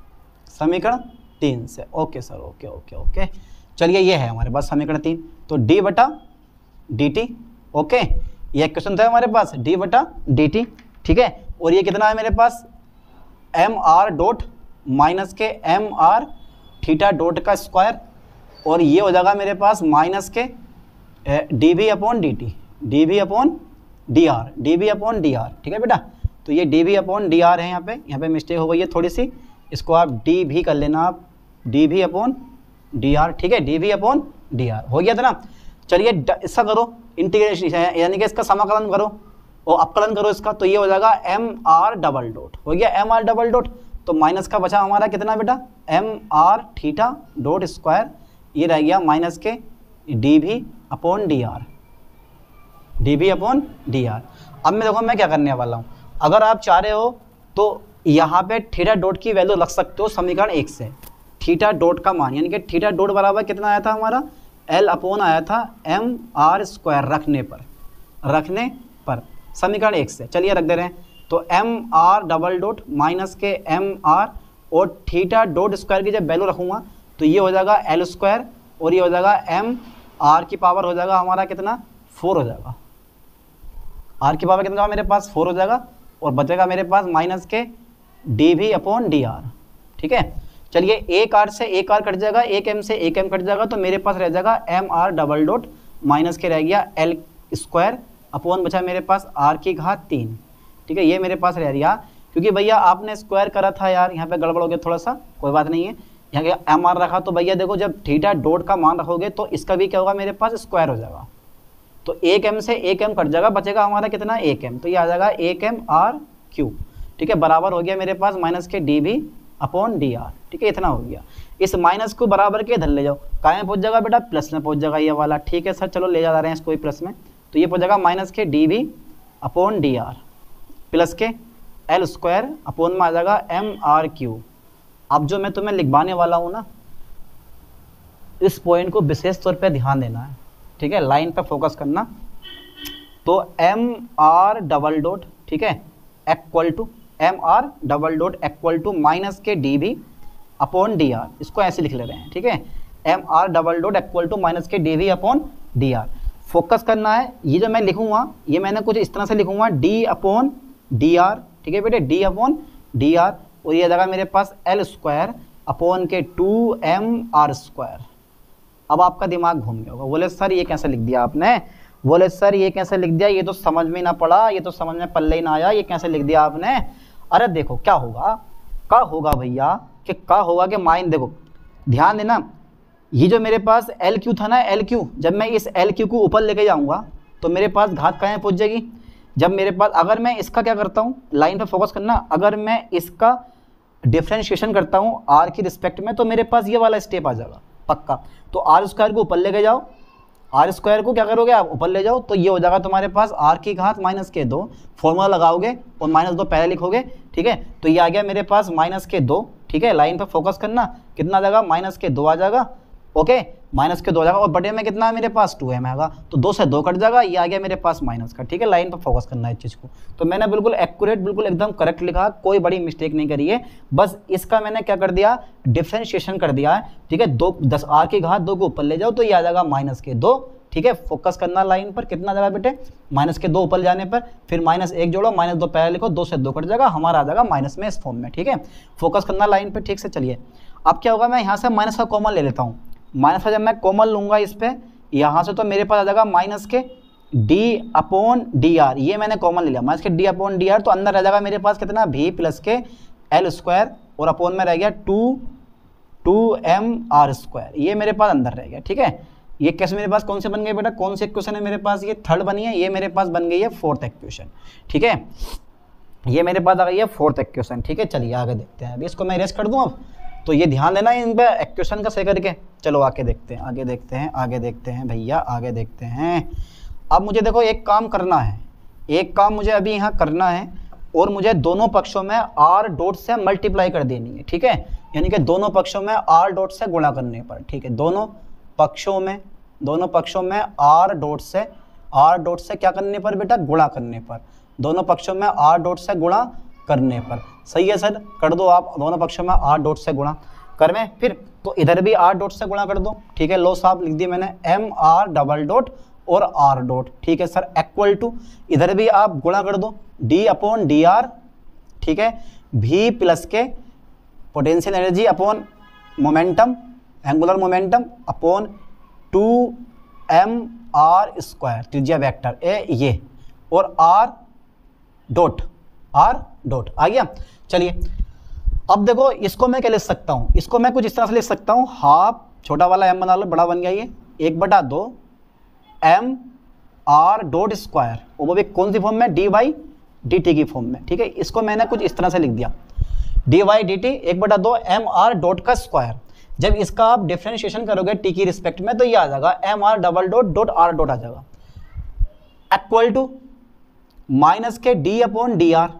समीकरण तीन से। Okay sir okay okay okay चलिए ये है हमारे पास समीकरण तीन, तो डी बटा डी टी, ओके, ये क्वेश्चन था हमारे पास डी बटा डी टी, ठीक है। और ये कितना है मेरे पास, एम आर डॉट माइनस के एम आर थीटा डॉट का स्क्वायर, और ये हो जाएगा मेरे पास माइनस के D V upon D T, D V upon D R, D V upon D R, ठीक है बेटा। तो ये D V upon D R है, यहाँ पे यहाँ पे मिस्टेक हो गई है थोड़ी सी, इसको आप डी भी कर लेना, आप D V upon D R, ठीक है, D V upon D R हो गया था ना। चलिए इसका करो इंटीग्रेशन, यानी कि इसका समाकलन करो और अपकलन करो इसका, तो ये हो जाएगा एम आर डबल डॉट, हो गया एम आर डबल डॉट, तो माइनस का बचा हमारा कितना बेटा, M R theta dot square, ये रह गया माइनस के D V upon D R, D V upon D R. अब मैं देखो मैं क्या करने वाला हूँ, अगर आप चाह रहे हो तो यहाँ पे थीटा डॉट की वैल्यू रख सकते हो समीकरण एक से, थीटा डॉट का मान, यानी कि थीटा डॉट बराबर कितना आया था हमारा, एल अपॉन आया था एम आर स्क्वायर रखने पर, रखने पर समीकरण एक से। चलिए रख दे रहे हैं, तो M R double dot minus के एम आर और थीटा डॉट स्क्वायर की जब वैल्यू रखूँगा तो ये हो जाएगा एल स्क्वायर और ये हो जाएगा एम आर की पावर हो जाएगा हमारा कितना, फोर हो जाएगा, आर की पावर कितना होगा मेरे पास, फोर हो जाएगा, और बचेगा मेरे पास माइनस के D V upon D R, ठीक है। चलिए एक आर से एक आर कट जाएगा, एक एम से एक एम कट जाएगा, तो मेरे पास रह जाएगा M R double dot minus के रह गया एल स्क्वायर अपॉन बचा मेरे पास आर की घात तीन, ठीक है, ये मेरे पास रह गया। क्योंकि भैया आपने स्क्वायर करा था यार, यहाँ पे गड़बड़ हो गया थोड़ा सा, कोई बात नहीं है, यहाँ का एम आर रखा, तो भैया देखो जब थीटा डॉट का मान रखोगे तो इसका भी क्या होगा मेरे पास, स्क्वायर हो जाएगा, तो एक एम से एक एम कट जाएगा, बचेगा हमारा कितना, एक एम, तो ये आ जाएगा एक एम आर क्यू, ठीक ठीक है, बराबर हो गया मेरे पास माइनस के D B upon D R, ठीक है, इतना हो गया। इस माइनस को बराबर के इधर ले जाओ, कहाँ में पहुंच जाएगा बेटा, प्लस में पहुंच जाएगा ये वाला, ठीक है सर, चलो ले जा रहे हैं इसको भी प्लस में, तो ये पहुंच जाएगा माइनस के D B upon D R plus के एल स्क्वायर अपॉन में आ जाएगा एम आर क्यू। अब जो मैं तुम्हें लिखवाने वाला हूँ ना, इस पॉइंट को विशेष तौर पे ध्यान देना है, ठीक है, लाइन पे फोकस करना। तो एम आर डबल डॉट, ठीक है, equal to M R double dot equal to minus के D B upon D R, इसको ऐसे लिख ले रहे हैं, ठीक है, M R double dot equal to minus के D B upon D R. Focus करना है, ये जो मैं लिखूंगा ये मैंने कुछ इस तरह से लिखूंगा डी अपॉन डी आर, ठीक है बेटे, डी अपॉन डी आर, और ये जगह मेरे पास एल स्क्वायर अपॉन के टू एम आर स्क्वायर। अब आपका दिमाग घूम गया होगा, बोले सर ये कैसे लिख दिया आपने, बोले सर ये कैसे लिख दिया, ये तो समझ में ना पड़ा, ये तो समझ में पल्ले ही ना आया, ये कैसे लिख दिया आपने। अरे देखो क्या होगा, क्या होगा भैया, कि क्या होगा कि माइन, देखो ध्यान देना, ये जो मेरे पास एल क्यू था ना, एल क्यू, जब मैं इस एल क्यू को ऊपर लेके जाऊंगा तो मेरे पास घात कहाँ पहुंच जाएगी, जब मेरे पास, अगर मैं इसका क्या करता हूँ, लाइन पे फोकस करना, अगर मैं इसका डिफ्रेंशिएशन करता हूँ आर की रिस्पेक्ट में, तो मेरे पास ये वाला स्टेप आ जाएगा पक्का। तो आर स्क्वायर को ऊपर लेके जाओ, आर स्क्वायर को क्या करोगे आप, ऊपर ले जाओ, तो ये हो जाएगा तुम्हारे पास आर की घात माइनस के दो, फॉर्मूला लगाओगे और माइनस दो पहले लिखोगे, ठीक है, तो ये आ गया मेरे पास माइनस के दो, ठीक है, लाइन पर फोकस करना, कितना आ जाएगा, माइनस के दो आ जाएगा, ओके, माइनस के दो आ जाएगा, और बटे में कितना है मेरे पास, टू एम आएगा, तो दो से दो कट जाएगा, ये आ गया मेरे पास माइनस का, ठीक है, लाइन पर फोकस करना है इस चीज़ को। तो मैंने बिल्कुल एक्यूरेट, बिल्कुल एकदम करेक्ट लिखा, कोई बड़ी मिस्टेक नहीं करी है, बस इसका मैंने क्या कर दिया, डिफ्रेंशिएशन कर दिया है, ठीक है, दो दस आर की घात दो को ऊपर ले जाओ तो ये आ जाएगा माइनस के दो, ठीक है, फोकस करना लाइन पर, कितना जाएगा बेटे, माइनस के दो ऊपर जाने पर, फिर माइनस एक जोड़ो, माइनस दो पहले लिखो, दो से दो कट जाएगा, हमारा आ जाएगा माइनस में इस फॉर्म में, ठीक है, फोकस करना लाइन पर, ठीक से चलिए। अब क्या होगा, मैं यहाँ से माइनस का कॉमन ले लेता हूँ, माइनस का जब मैं कॉमन लूंगा इस पे यहाँ से, तो मेरे पास आ जाएगा माइनस के डी अपॉन डी आर, ये मैंने कॉमन ले लिया, माइनस के डी अपॉन डी आर, तो अंदर रह जाएगा मेरे पास कितना, भी प्लस के एल स्क्वायर, और अपॉन में रह गया two two M R square, ये मेरे पास अंदर रह गया, ठीक है। ये कैसे मेरे पास कौन से बन गए बेटा, कौन से इक्वेशन है मेरे पास, ये थर्ड बनी है, ये मेरे पास बन गई है फोर्थ इक्वेशन, ठीक है, ये मेरे पास आ गई है फोर्थ इक्वेशन, ठीक है। चलिए आगे देखते हैं, अभी इसको मैं इरेज कर दूं अब, तो ये ध्यान देना इन पे इक्वेशन का सही करके। चलो आगे देखते हैं, आगे देखते हैं, आगे देखते हैं भैया, आगे देखते हैं। अब मुझे देखो एक काम करना है, एक काम मुझे अभी यहाँ करना है, और मुझे दोनों पक्षों में आर डॉट से मल्टीप्लाई कर देनी है, ठीक है, यानी कि दोनों पक्षों में आर डॉट से गुणा करने पर, ठीक है, दोनों पक्षों में, दोनों पक्षों में आर डॉट से, आर डॉट से क्या करने पर बेटा, गुणा करने पर, दोनों पक्षों में आर डॉट से गुणा करने पर, सही है सर, कर दो आप, दोनों पक्षों में आर डॉट से गुणा कर में, फिर तो इधर भी आर डॉट से गुणा कर दो, ठीक है, लो साहब लिख दी मैंने एम आर डबल डॉट और आर डॉट, ठीक है सर, इक्वल टू, इधर भी आप गुणा कर दो डी अपॉन डी आर, ठीक है, भी प्लस के potential energy upon momentum, angular momentum upon two M R square, त्रिज्या वेक्टर ए ये, और आर डॉट, आर डॉट आ गया। चलिए अब देखो इसको मैं क्या लिख सकता हूँ, इसको मैं कुछ इस तरह से लिख सकता हूँ, हाफ, छोटा वाला एम बना लो, बड़ा बन गया ये, एक बटा दो एम आर डॉट स्क्वायर, और वो भी कौन सी फॉर्म में, डी वाई डी टी की फॉर्म में, ठीक है, इसको मैंने कुछ इस तरह से लिख दिया, डी वाई डी टी एक बटा दो एम आर डॉट का स्क्वायर। जब इसका आप डिफ्रेंशिएशन करोगे टी की रिस्पेक्ट में, तो ये आ जाएगा M R double dot dot R dot आ जाएगा, इक्वल टू माइनस के डी अपॉन डी आर,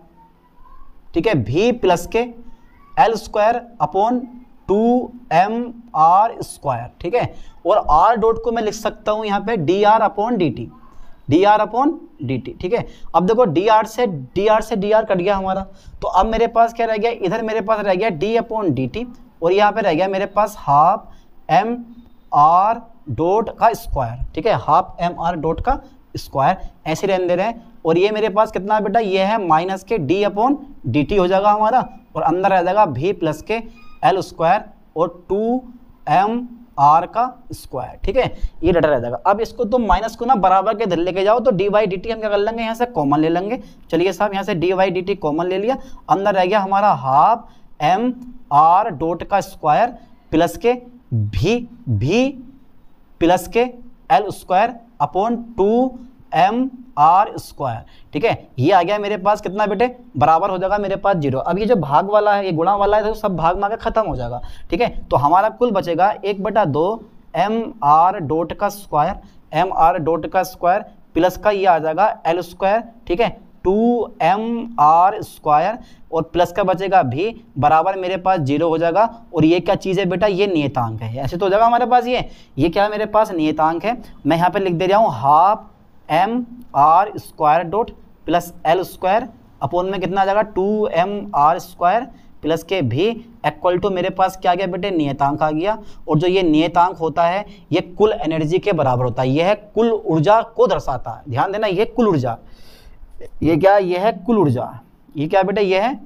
ठीक है, भी प्लस के L square upon two M R square, ठीक है, और आर डॉट को मैं लिख सकता हूं यहाँ पे D R upon D T, D R upon D T, ठीक है। अब देखो डी आर से डी आर से डी आर कट गया हमारा, तो अब मेरे पास क्या रह गया, इधर मेरे पास रह गया डी अपॉन डी टी, और यहाँ पे रह गया मेरे पास हाफ एम आर डॉट का स्क्वायर, ठीक है, हाफ एम आर डॉट का स्क्वायर, ऐसे रहने दे रहे हैं, और ये मेरे पास कितना है बेटा, ये है माइनस के डी अपॉन डी टी हो जाएगा हमारा, और अंदर रह जाएगा भी प्लस के एल स्क्वायर और टू एम आर का स्क्वायर, ठीक है, ये डटा रह जाएगा। अब इसको तो माइनस को ना बराबर के इधर लेके जाओ, तो डी वाई डी टी हम क्या कर लेंगे, यहाँ से कॉमन ले लेंगे। चलिए साहब यहाँ से D Y D T common ले लिया, अंदर रह गया हमारा हाफ एम आर डॉट का स्क्वायर प्लस के भी भी प्लस के L square upon two M R square, ठीक है। ये आ गया मेरे पास कितना बेटे, बराबर हो जाएगा मेरे पास जीरो। अब ये जो भाग वाला है, ये गुणा वाला है, तो सब भाग में आकर खत्म हो जाएगा, ठीक है। तो हमारा कुल बचेगा एक बटा दो एम आर डॉट का स्क्वायर, एम आर डॉट का स्क्वायर प्लस का ये आ जाएगा एल स्क्वायर, ठीक है, टू एम आर स्क्वायर और प्लस का बचेगा भी, बराबर मेरे पास जीरो हो जाएगा। और ये क्या चीज़ है बेटा, ये नियतांक है, ऐसे तो हो जाएगा हमारे पास ये ये क्या है मेरे पास, नियतांक है। मैं यहाँ पे लिख दे रहा हूँ half M R square dot plus L square upon में कितना आ जाएगा, two M R square plus के भी इक्वल टू मेरे पास क्या आ गया बेटे, नियतांक आ गया। और जो ये नियतांक होता है ये कुल एनर्जी के बराबर होता है, यह है कुल ऊर्जा को दर्शाता है। ध्यान देना, ये कुल ऊर्जा, ये क्या, ये है कुल ऊर्जा, ये क्या बेटा, ये है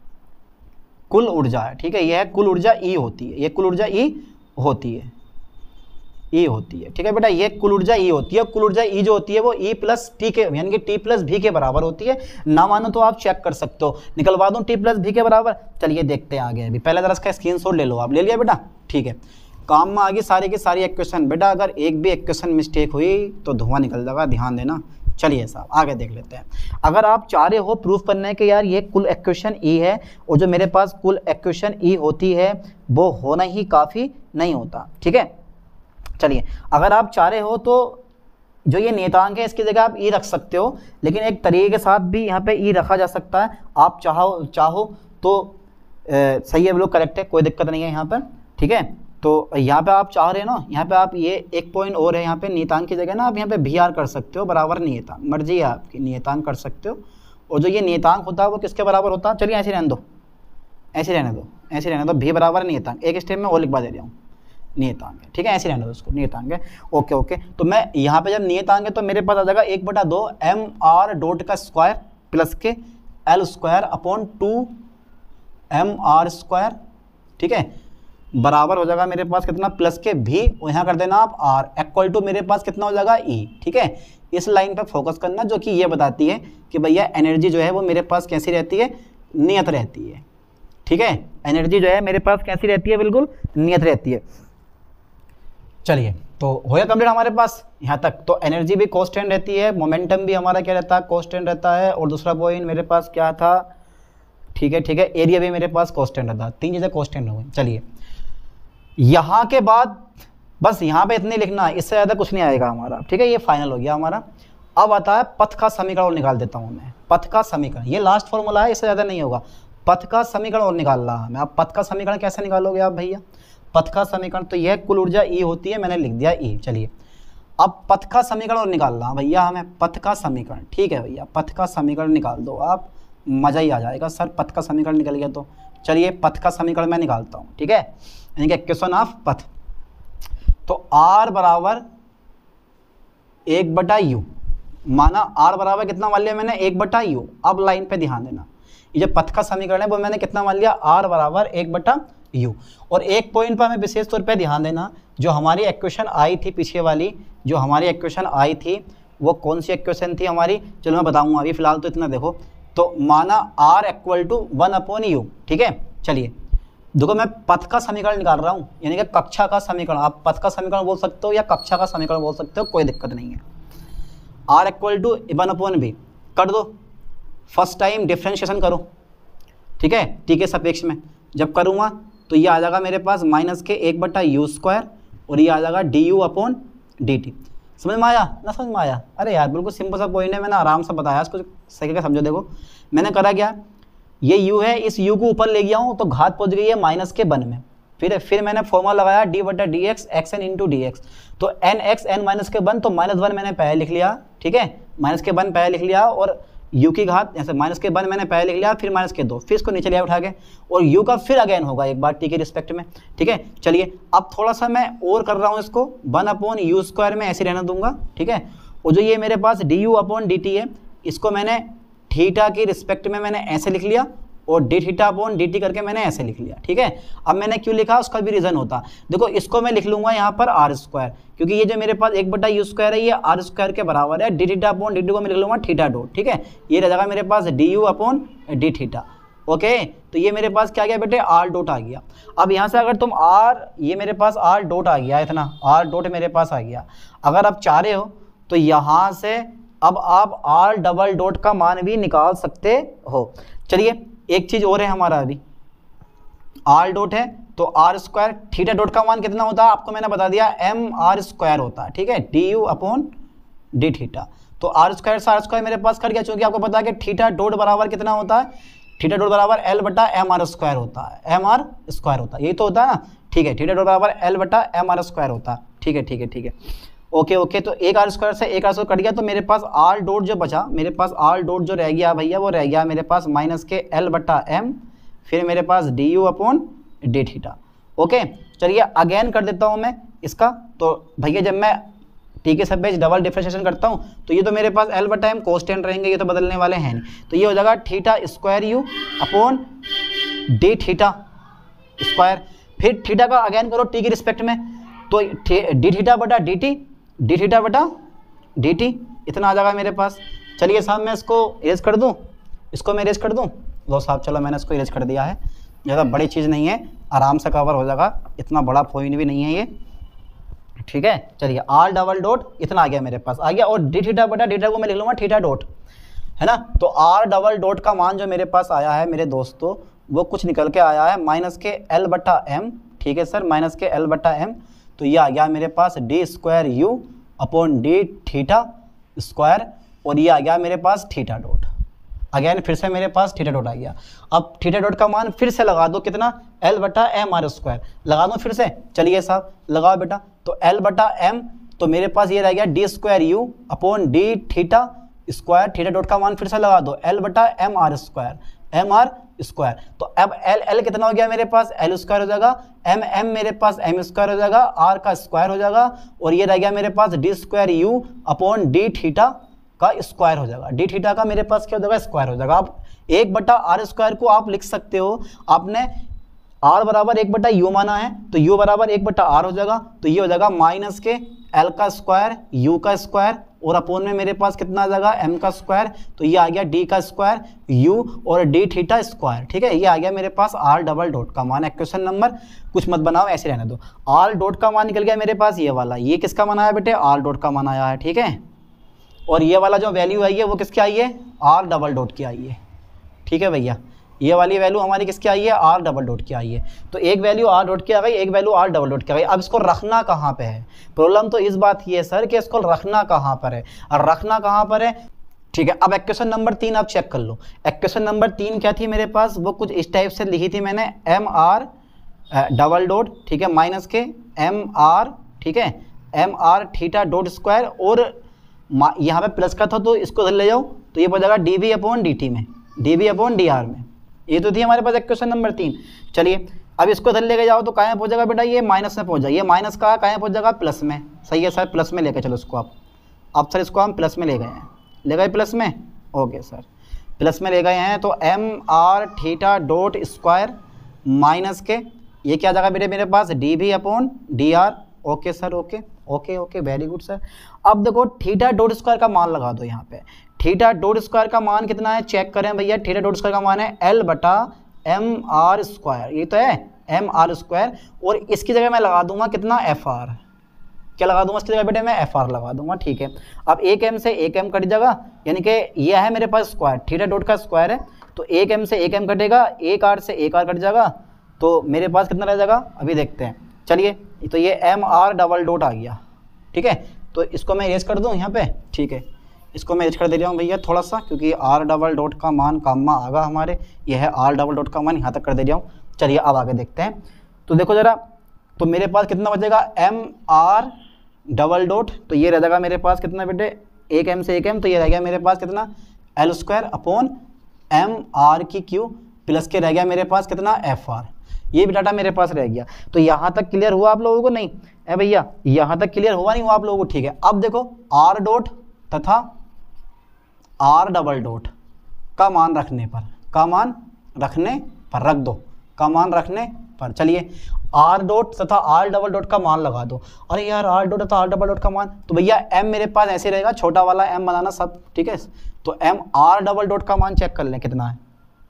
कुल ऊर्जा है, ठीक है। ये है कुल ऊर्जा ई होती है, ये कुल ऊर्जा ई होती है, ई होती है, ठीक है बेटा, ये कुल ऊर्जा ई होती है। कुल ऊर्जा ई जो होती है वो ई प्लस टी के यानी कि टी प्लस भी के बराबर होती है। ना मानो तो आप चेक कर सकते हो, निकलवा दूं टी प्लस भी के बराबर। चलिए देखते हैं आगे, अभी पहले जरा इसका स्क्रीनशॉट ले लो आप, ले लिया बेटा, ठीक है। काम में आ गई सारी की सारी इक्वेशन बेटा, अगर एक भी इक्वेशन मिस्टेक हुई तो धुआं निकल जाएगा, ध्यान देना। चलिए साहब आगे देख लेते हैं। अगर आप चाह रहे हो प्रूफ करने के यार ये कुल इक्वेशन ई है और जो मेरे पास कुल इक्वेशन ई होती है वो होना ही काफ़ी नहीं होता, ठीक है। चलिए अगर आप चाह रहे हो तो जो ये नियतांक है इसकी जगह आप ई रख सकते हो, लेकिन एक तरीके के साथ भी यहाँ पे ई रखा जा सकता है। आप चाहो चाहो तो ए, सही है, बिल्कुल करेक्ट है, कोई दिक्कत नहीं है यहाँ पर, ठीक है। तो यहाँ पे आप चाह रहे हैं ना, यहाँ पे आप ये एक पॉइंट और है, यहाँ पे नियतांक की जगह ना आप यहाँ पे भी आर कर सकते हो, बराबर नियतांक, मर्जी है आपकी, नियतांक कर सकते हो। और जो ये नियतांक होता है वो किसके बराबर होता है, चलिए ऐसे रहने दो, ऐसे रहने दो, ऐसे रहने दो, भी बराबर नियतांक, एक स्टेप में और लिखवा दे रहा हूँ, नियतांक है, ठीक है, ऐसे रहने दो उसको, नियतांक है, ओके ओके। तो मैं यहाँ पे जब नियतांक है तो मेरे पास आ जाएगा एक बटा दो एम आर डॉट का स्क्वायर प्लस के L square upon two M R square, ठीक है, बराबर हो जाएगा मेरे पास कितना, प्लस के भी, यहाँ कर देना आप आर, इक्वल टू मेरे पास कितना हो जाएगा ई, ठीक है। इस लाइन पर फोकस करना जो कि ये बताती है कि भैया एनर्जी जो है वो मेरे पास कैसी रहती है, नियत रहती है, ठीक है। एनर्जी जो है मेरे पास कैसी रहती है, बिल्कुल नियत रहती है। चलिए तो होया कंप्लीट हमारे पास यहाँ तक। तो एनर्जी भी कांस्टेंट रहती है, मोमेंटम भी हमारा क्या रहता है, कांस्टेंट रहता है। और दूसरा पॉइंट मेरे पास क्या था, ठीक है ठीक है, एरिया भी मेरे पास कांस्टेंट रहता है, तीन चीज़ें कांस्टेंट हो गई। चलिए यहाँ के बाद बस यहाँ पे इतने लिखना है, इससे ज़्यादा कुछ नहीं आएगा हमारा, ठीक है, ये फाइनल हो गया हमारा। अब आता है पथ का समीकरण, और निकाल देता हूँ मैं पथ का समीकरण, ये लास्ट फॉर्मूला है, इससे ज़्यादा नहीं होगा। पथ का समीकरण और निकाल रहा है मैं। अब पथ का समीकरण कैसे निकालोगे आप भैया, पथ का समीकरण तो यह कुल ऊर्जा ई होती है, मैंने लिख दिया ई। चलिए अब पथ का समीकरण और निकाल रहा भैया हमें, पथ का समीकरण, ठीक है भैया, पथ का समीकरण निकाल दो आप, मज़ा ही आ जाएगा सर, पथ का समीकरण निकल गया तो। चलिए पथ का समीकरण मैं निकालता हूँ, ठीक है, यानी कि इक्वेशन ऑफ पथ। तो आर बराबर एक बटा यू, माना आर बराबर कितना मान लिया मैंने, एक बटा यू। अब लाइन पे ध्यान देना, ये जो पथ का समीकरण है वो मैंने कितना मान लिया, आर बराबर एक बटा यू। और एक पॉइंट पर हमें विशेष तौर पे ध्यान देना, जो हमारी इक्वेशन आई थी पीछे वाली, जो हमारी इक्वेशन आई थी वो कौन सी इक्वेशन थी हमारी, चलो मैं बताऊंगा, अभी फिलहाल तो इतना देखो। तो माना R equal to one upon U, ठीक है। चलिए देखो मैं पथ का समीकरण निकाल रहा हूँ, यानी कि कक्षा का समीकरण, आप पथ का समीकरण बोल सकते हो या कक्षा का समीकरण बोल सकते हो, कोई दिक्कत नहीं है। R equal to one upon B कर दो, फर्स्ट टाइम डिफ्रेंशिएशन करो, ठीक है, टी के सापेक्ष में। जब करूँगा तो ये आ जाएगा मेरे पास माइनस के एक बटा यू स्क्वायर, और ये आ जाएगा D U upon D T. समझ में आया ना, समझ में आया? अरे यार बिल्कुल सिंपल सा पॉइंट है, मैंने आराम से बताया इसको, सही का समझो। देखो मैंने करा क्या, ये u है, इस u को ऊपर ले गया हूँ तो घात पहुँच गई है माइनस के वन में। फिर फिर मैंने फॉर्मूला लगाया डी बटा D X X N into D X. तो एन एक्स एन माइनस के वन, तो माइनस वन मैंने पहले लिख लिया, ठीक है, माइनस के वन पहले लिख लिया, और u की घात ऐसे माइनस के वन मैंने पहले लिख लिया, फिर माइनस के दो, फिर इसको नीचे लिया उठा के, और u का फिर अगेन होगा एक बार t के रिस्पेक्ट में, ठीक है। चलिए अब थोड़ा सा मैं और कर रहा हूँ इसको, वन अपॉन यू स्क्वायर में ऐसे रहना दूंगा, ठीक है। और जो ये मेरे पास D U upon D T है, इसको मैंने थीटा की रिस्पेक्ट में मैंने ऐसे लिख लिया, और D theta upon D T करके मैंने ऐसे लिख लिया, ठीक है। अब मैंने क्यों लिखा उसका भी रीज़न होता, देखो इसको मैं लिख लूंगा यहाँ पर आर स्क्वायर, क्योंकि ये जो मेरे पास एक बटा यू स्क्वायर है ये आर स्क्वायर के बराबर है। D theta upon D T को मैं लिख लूंगा थीटा डॉट, ठीक है, ये रह जाएगा मेरे पास D U upon D theta, okay. तो ये मेरे पास क्या गया बेटे, आर डॉट आ गया। अब यहाँ से अगर तुम आर, ये मेरे पास आर डॉट आ गया, इतना आर डॉट मेरे पास आ गया। अगर आप चाह रहे हो तो यहाँ से अब आप आर डबल डॉट का मान भी निकाल सकते हो। चलिए एक चीज और है हमारा, अभी आर डॉट है तो आर स्क्वायर, थीटा डॉट का मान कितना होता है आपको मैंने बता दिया, एम आर स्क्वायर होता है, ठीक है, D U upon D theta. तो आर स्क्वायर से आर स्क्वायर मेरे पास कट गया, चूंकि आपको पता है कि थीटा डॉट बराबर कितना होता है, थीटा डॉट बराबर एल बटा एम आर स्क्वायर होता है, एम आर स्क्वायर होता है, यही तो होता है ना, ठीक है, थीटा डॉट बराबर एल बटा एम आर स्क्वायर होता है, ठीक है ठीक है ठीक है, ओके ओके। तो एक आर स्क्वायर से एक आर स्क्वायर कट गया, तो मेरे पास आर डॉट जो बचा, मेरे पास आर डॉट जो रह गया भैया, वो रह गया मेरे पास माइनस के एल बटा एम, फिर मेरे पास D U upon D theta. Okay चलिए अगेन कर देता हूँ मैं इसका। तो भैया जब मैं टी के सब बेस डबल डिफरेंशिएशन करता हूँ तो ये तो मेरे पास एल बटा एम कॉन्स्टेंट रहेंगे, ये तो बदलने वाले हैं नहीं, तो ये हो जाएगा theta square U upon D theta square. फिर थीटा का अगेन करो टी के रिस्पेक्ट में, तो डी थीटा बटा डी टी, डी थीटा बटा डी टी, इतना आ जाएगा मेरे पास। चलिए साहब मैं इसको इरेज कर दूँ, इसको मैं इरेज कर दूँ, लो साहब चलो मैंने इसको इरेज कर दिया है, ज़्यादा बड़ी चीज़ नहीं है, आराम से कवर हो जाएगा, इतना बड़ा पॉइंट भी नहीं है ये, ठीक है। चलिए आर डबल डॉट इतना आ गया मेरे पास, आ गया, और डी थीटा बटा डी थीटा को मैं लिख लूँगा थीटा डॉट, है ना। तो आर डबल डॉट का मान जो मेरे पास आया है मेरे दोस्तों, वो कुछ निकल के आया है माइनस के एल बटा एम, ठीक है सर, माइनस के एल बटा एम। तो ये आ गया मेरे पास D square U upon D theta square, और ये आ गया मेरे पास थीटा डॉट। अगेन फिर से मेरे पास थीटा डॉट आ गया। अब थीटा डॉट का मान फिर से लगा दो, कितना, एल बटा एम आर स्क्वायर, लगा दो फिर से, चलिए साहब लगाओ बेटा। तो एल बटा एम, तो मेरे पास ये रह गया D square U upon D theta square, theta dot का मान फिर से लगा दो, एल बटा M R square, M R square. तो अब एल एल कितना हो गया मेरे पास, एल स्क्वायर हो जाएगा, एम एम मेरे पास एम स्क्वायर हो जाएगा, आर का स्क्वायर हो जाएगा, और ये रह गया मेरे पास D square U upon D theta का स्क्वायर हो जाएगा, डी थीटा का मेरे पास क्या हो जाएगा, स्क्वायर हो जाएगा। आप एक बटा आर स्क्वायर को आप लिख सकते हो, आपने आर बराबर एक बटा यू माना है तो यू बराबर एक बटा आर हो जाएगा, तो ये हो जाएगा माइनस के एल का स्क्वायर यू का स्क्वायर, और अपोन में मेरे पास कितना आ जाएगा, एम का स्क्वायर, तो ये आ गया डी का स्क्वायर यू और डी थीटा स्क्वायर, ठीक है। ये आ गया मेरे पास आर डबल डॉट का मान। क्वेश्चन नंबर कुछ मत बनाओ, ऐसे रहने दो। आर डॉट का मान निकल गया मेरे पास ये वाला, ये किसका मान आया बेटे, आर डॉट का मान आया है, ठीक है। और ये वाला जो वैल्यू आई है वो किसकी आई है, आर डबल डॉट की आई है, ठीक है भैया। ये वाली वैल्यू हमारी किसकी आई है, आर डबल डॉट की आई है। तो एक वैल्यू आर डॉट की आ गई, एक वैल्यू आर डबल डॉट की आ गई। अब इसको रखना कहाँ पे है, प्रॉब्लम तो इस बात की है सर कि इसको रखना कहाँ पर है, और रखना कहाँ पर है, ठीक है। अब क्वेश्चन नंबर तीन आप चेक कर लो। क्वेश्चन नंबर तीन क्या थी मेरे पास, वो कुछ इस टाइप से लिखी थी मैंने, एम आर डबल डॉट, ठीक है, माइनस के एम आर, ठीक है, M R theta dot square, और यहाँ पे प्लस का था तो इसको इधर ले जाओ, तो ये हो जाएगा D V upon D T में, D V upon D R में। ये तो थी हमारे पास क्वेश्चन नंबर तीन। चलिए अब इसको इधर लेके जाओ तो कहाँ पहुँच जाएगा बेटा, ये माइनस में पहुँच जाए, ये माइनस का कहाँ पहुँच जाएगा, प्लस में, सही है सर, प्लस में लेके चलो इसको आप। अब सर इसको हम प्लस में ले गए हैं, ले गए प्लस में, ओके सर, प्लस में ले गए हैं। तो M R theta dot square minus K, ये क्या जाएगा बेटे मेरे पास, D V upon D R, okay sir, okay okay okay very good sir. अब देखो थीटा डॉट स्क्वायर का मान लगा दो यहाँ पे, थीटा डॉट स्क्वायर का मान कितना है, चेक करें भैया, थीटा डॉट स्क्वायर का मान है एल बटा एम आर स्क्वायर, ये तो है एम आर स्क्वायर, और इसकी जगह मैं लगा दूंगा कितना, एफ आर, क्या लगा दूंगा इसकी जगह बेटे, मैं एफ आर लगा दूंगा, ठीक है। अब एक एम से एक एम कट जाएगा, यानी कि ये है मेरे पास स्क्वायर, थीटा डॉट का स्क्वायर है, तो एक एम से एक एम कटेगा, एक आर से एक आर कट जाएगा, तो मेरे पास कितना रह जाएगा, अभी देखते हैं। चलिए तो ये एम आर डबल डॉट आ गया, ठीक है। तो इसको मैं इरेज कर दूँ यहाँ पे, ठीक है, इसको मैं इरेज कर दे रहा हूँ भैया थोड़ा सा, क्योंकि आर डबल डॉट का मान काम में आगा हमारे, ये है आर डबल डॉट का मान, यहाँ तक कर दे रहा हूँ। चलिए अब आगे देखते हैं। तो देखो ज़रा, तो मेरे पास कितना बचेगा, एम आर डबल डॉट, तो ये रह जाएगा मेरे पास कितना बेटे, एक एम से एक एम, तो ये रह गया मेरे पास कितना, L square upon M R की क्यू, प्लस के रह गया मेरे पास कितना, एफ आर, ये भी डाटा मेरे पास रह गया। तो यहाँ तक क्लियर हुआ आप लोगों को, नहीं है भैया, यहाँ तक क्लियर हुआ नहीं हुआ आप लोगों को, ठीक है। अब देखो आर डॉट तथा आर डबल डॉट का मान रखने पर, का मान रखने पर रख दो, का मान रखने पर, चलिए आर डॉट तथा आर डबल डॉट का मान लगा दो। अरे यार आर डॉट तथा आर डबल डॉट का मान, तो भैया एम मेरे पास ऐसे रहेगा, छोटा वाला एम बनाना सब, ठीक है। तो एम आर डबल डॉट का मान चेक कर लें कितना है,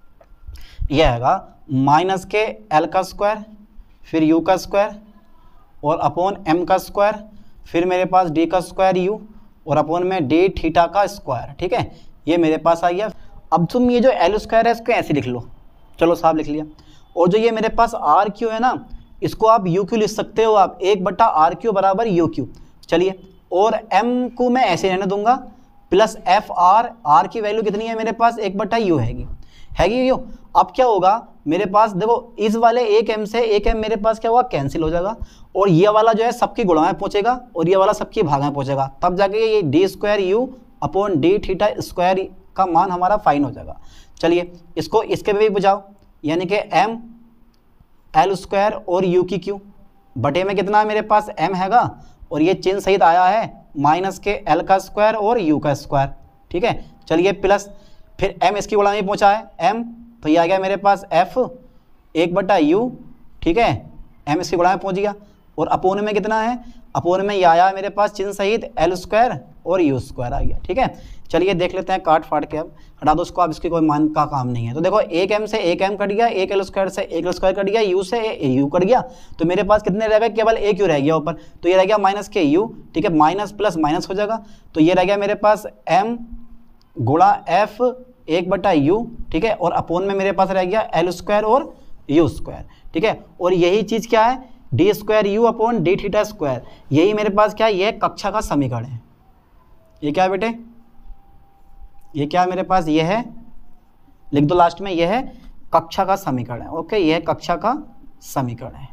यह हैगा माइनस के एल का स्क्वायर, फिर यू का स्क्वायर, और अपॉन एम का स्क्वायर, फिर मेरे पास डी का स्क्वायर यू, और अपोन में डी थीटा का स्क्वायर, ठीक है, ये मेरे पास आ गया। अब तुम ये जो एल स्क्वायर है इसको ऐसे लिख लो, चलो साहब लिख लिया। और जो ये मेरे पास आर क्यू है ना, इसको आप यू क्यू लिख सकते हो आप, एक बट्टा आर क्यू बराबर यू क्यू। चलिए, और एम को मैं ऐसे रहने दूंगा, प्लस एफ आर, आर की वैल्यू कितनी है मेरे पास, एक बट्टा यू हैगी हैगी यू। अब क्या होगा मेरे पास, देखो इस वाले एक एम से एक एम मेरे पास क्या होगा, कैंसिल हो जाएगा, और ये वाला जो है सबकी गुणा में पहुंचेगा और ये वाला सबकी भागा में पहुंचेगा, तब जाके ये D square U upon D theta square का मान हमारा फाइन हो जाएगा। चलिए इसको इसके पे भी बुझाओ, यानी कि एम एल स्क्वायर और यू की क्यू बटे में कितना है मेरे पास, एम हैगा, और ये चिन्ह सहित आया है माइनस के एल का स्क्वायर और यू का स्क्वायर, ठीक है। चलिए प्लस, फिर एम इसकी गुणा में पहुंचा है एम, तो ये आ गया मेरे पास एफ एक बटा यू, ठीक है, एम इसकी गुणा में पहुंच गया, और अपोन में कितना है, अपोन में ये आया है मेरे पास चिन्ह सहित एल स्क्वायर और यू स्क्वायर आ गया, ठीक है। चलिए देख लेते हैं काट फाट के, अब हटा दो उसको, अब इसके कोई मान का काम नहीं है। तो देखो एक एम से एक एम कट गया, एक एल स्क्वायर से एक एल स्क्वायर कट गया, यू से यू कट गया, तो मेरे पास कितने रह गए, केवल एक यू रह गया ऊपर, तो ये रह गया माइनस के यू, ठीक है, माइनस प्लस माइनस हो जाएगा, तो ये रह गया मेरे पास एम गुणा एफ एक बटा यू, ठीक है, और अपोन में मेरे पास रह गया एल स्क्वायर और यू स्क्वायर, ठीक है। और यही चीज़ क्या है, D square U upon D theta square, यही मेरे पास क्या है, यह कक्षा का समीकरण है। ये क्या है बेटे, ये क्या है मेरे पास, ये है, लिख दो लास्ट में, यह है कक्षा का समीकरण है, ओके, यह कक्षा का समीकरण है,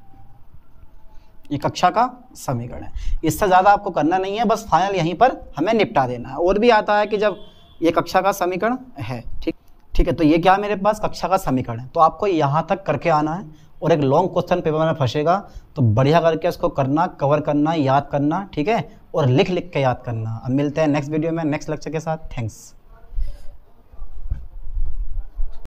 ये कक्षा का समीकरण है। इससे ज़्यादा आपको करना नहीं है, बस फाइनल यहीं पर हमें निपटा देना है। और भी आता है कि जब ये कक्षा का समीकरण है, ठीक ठीक है, तो ये क्या मेरे पास कक्षा का समीकरण है, तो आपको यहाँ तक करके आना है, और एक लॉन्ग क्वेश्चन पेपर में फंसेगा तो बढ़िया करके इसको करना, कवर करना, याद करना, ठीक है, और लिख लिख के याद करना। अब मिलते हैं नेक्स्ट वीडियो में नेक्स्ट लेक्चर के साथ। थैंक्स।